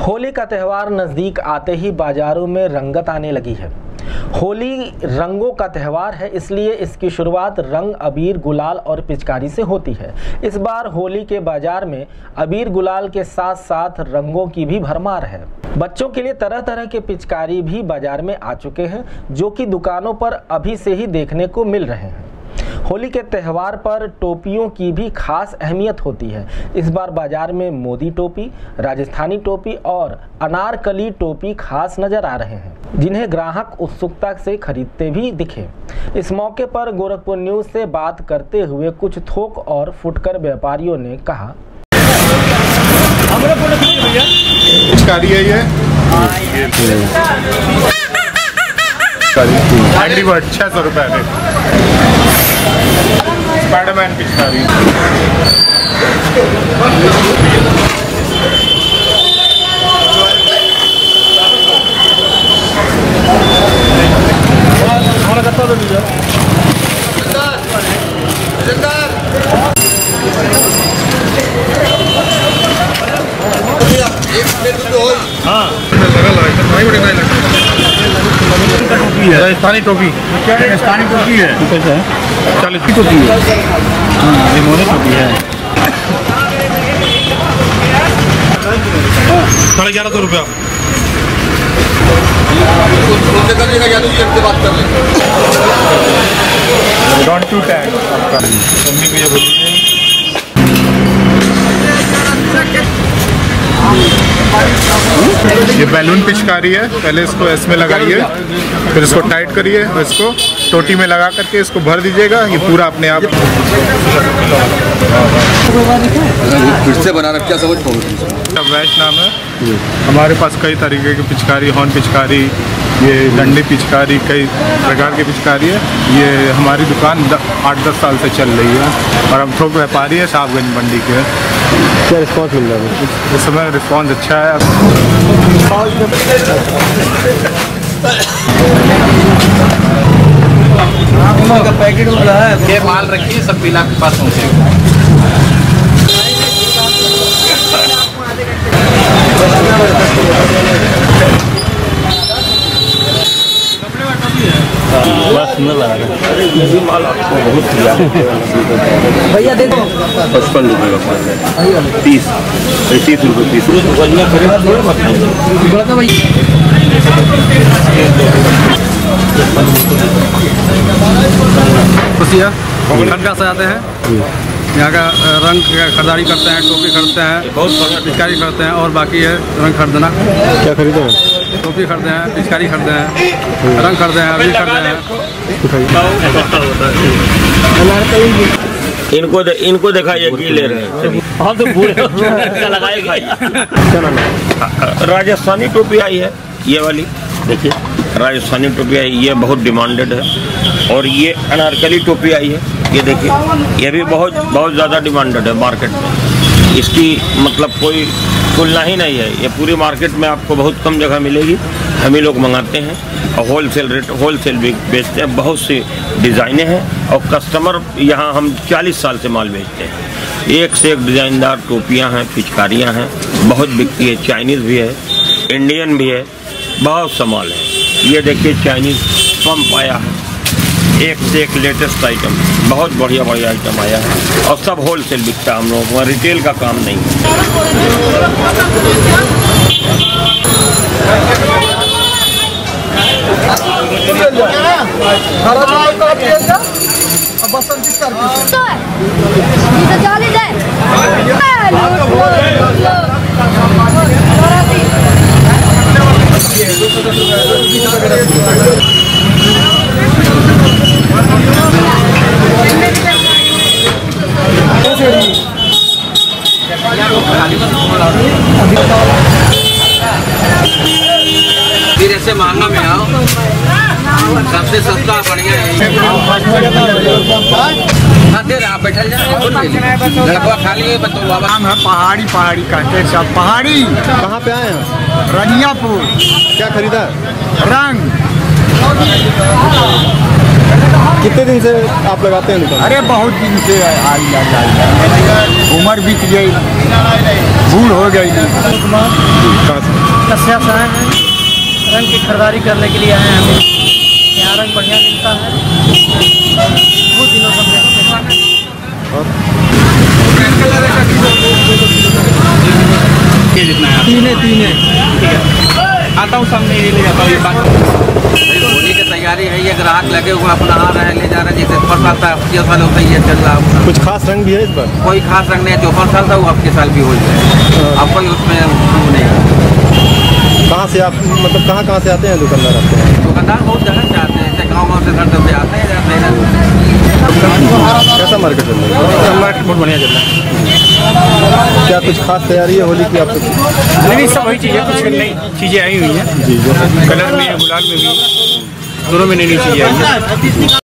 होली का त्यौहार नज़दीक आते ही बाज़ारों में रंगत आने लगी है। होली रंगों का त्यौहार है, इसलिए इसकी शुरुआत रंग, अबीर, गुलाल और पिचकारी से होती है। इस बार होली के बाज़ार में अबीर गुलाल के साथ साथ रंगों की भी भरमार है। बच्चों के लिए तरह तरह के पिचकारी भी बाज़ार में आ चुके हैं, जो कि दुकानों पर अभी से ही देखने को मिल रहे हैं। होली के त्यौहार पर टोपियों की भी खास अहमियत होती है। इस बार बाजार में मोदी टोपी, राजस्थानी टोपी और अनारकली टोपी खास नजर आ रहे हैं, जिन्हें ग्राहक उत्सुकता से खरीदते भी दिखे। इस मौके पर गोरखपुर न्यूज से बात करते हुए कुछ थोक और फुटकर व्यापारियों ने कहा, एंग्री बर्ड 600 रुपये स्पाइडरमैन पिचकारी। राजस्थानी टोपी, राजस्थानी टोपी है 40 की टोपी है, लिमोनी टोपी है 1150 रुपया। डोंट टू टैग मम्मी को ये बोलिए। ये बैलून पिचकारी है, पहले इसको इसमें लगाइए, फिर इसको टाइट करिए, इसको टोटी में लगा करके इसको भर दीजिएगा। ये पूरा अपने आप फिर से बना रखा समझ वैश नाम है। हमारे पास कई तरीके की पिचकारी, हॉर्न पिचकारी, ये डंडी पिचकारी, कई प्रकार की पिचकारी है। ये हमारी दुकान 8-10 साल से चल रही है और हम थोक व्यापारी है, साहबगंज मंडी के। क्या रिस्पॉन्स मिल रहा है? इस समय रिस्पॉन्स अच्छा है। पैकेट है, ये माल रखिए, सब पिला के पास पहुँचेगा। बस न लगा भैया देखो 55 रुपये का 30 रुपये पीस। खुशियाँ खरीदा से आते हैं, यहाँ का रंग खरीदारी करते हैं, टोपी खरीदते हैं, बहुत पिचकारी खरीदते हैं और बाकी है रंग खरीदना। क्या खरीदे हैं? टोपी खरीदते हैं, पिचकारी खरीदते हैं, रंग खरीदते हैं, अभी खरीदते हैं। इनको दिखाइए की ले रहे हैं। हाँ तो लगाए भाई। राजस्थानी टोपी आई है, ये वाली देखिए, राजस्थानी टोपी आई, ये बहुत डिमांडेड है। और ये अनारकली टोपी आई है, ये देखिए, ये भी बहुत ज़्यादा डिमांडेड है मार्केट में। इसकी मतलब कोई तुलना ही नहीं है। ये पूरी मार्केट में आपको बहुत कम जगह मिलेगी। हम ही लोग मंगाते हैं और होलसेल भी बेचते हैं। बहुत सी डिज़ाइनें हैं और कस्टमर यहाँ हम 40 साल से माल बेचते हैं। एक से एक डिज़ाइनदार टोपियाँ हैं, पिचकारियाँ हैं, बहुत बिकती है। चाइनीज़ भी है, इंडियन भी है, बहुत सामान है। ये देखिए चाइनीज़ पंप आया है, एक से एक लेटेस्ट आइटम, बहुत बढ़िया आइटम आया है और सब होलसेल बिकता है। हम लोगों को रिटेल का काम नहीं है। फिर ऐसे महंगा में आओ, सबसे सस्ता बढ़िया है। आप बैठल जाए, खाली नाम है पहाड़ी कहते हैं सब। पहाड़ी कहाँ पे आए हैं? रनियापुर। क्या खरीदा? रंग कितने दिन से आप लगाते हैं दुकान? अरे बहुत दिन से उम्र बीत गई, बूढ़ हो गई। कहाँ से? कस्या से आए हैं, रंग की खरीदारी करने के लिए आए हैं हम। यहाँ रंग बढ़िया मिलता है, बहुत दिनों से तीन ठीक है, आता हूँ सामने ले जाता हूँ। ये बात होली की तैयारी है, ये ग्राहक लगे हुए अपना आ रहे हैं ले जा रहे हैं। जैसे पर साल था, 25 साल होता ही है चल रहा है। कुछ खास रंग भी है इस बार? कोई खास रंग नहीं है, जो पर साल था वो अब के साल भी हो जाए। अब कोई उसमें नहीं है। कहाँ से आप मतलब कहाँ से आते हैं दुकानदार आपके? दुकानदार बहुत जगह से आते हैं, जैसे गाँव से घर से आते हैं जाते हैं। कैसा मार्केट चल रहा है? मार्केट बहुत बढ़िया चल रहा है। क्या कुछ खास तैयारी है होली की आपको? नहीं, सब वही चीज़ें, कुछ नई चीज़ें आई हुई हैं। जी कलर में, गुलाल में भी, दोनों में नई नई चीज़ें आई हैं।